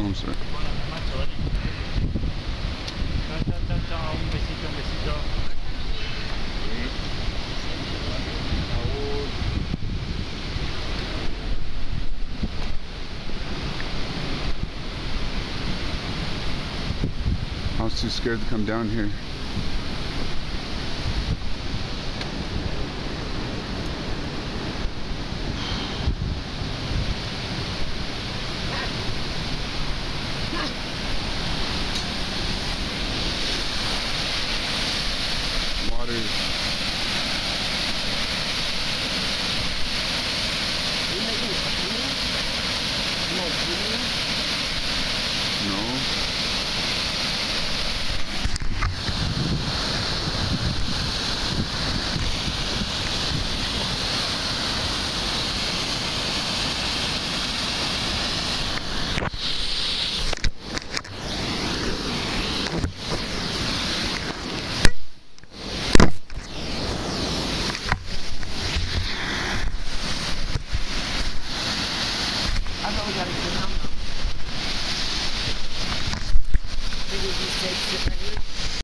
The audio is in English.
Oh, I'm sorry. Chao, chao, un besito, un besito. I was too scared to come down here. Water. No. I thought we got to get down now. Maybe these tapes sit right here.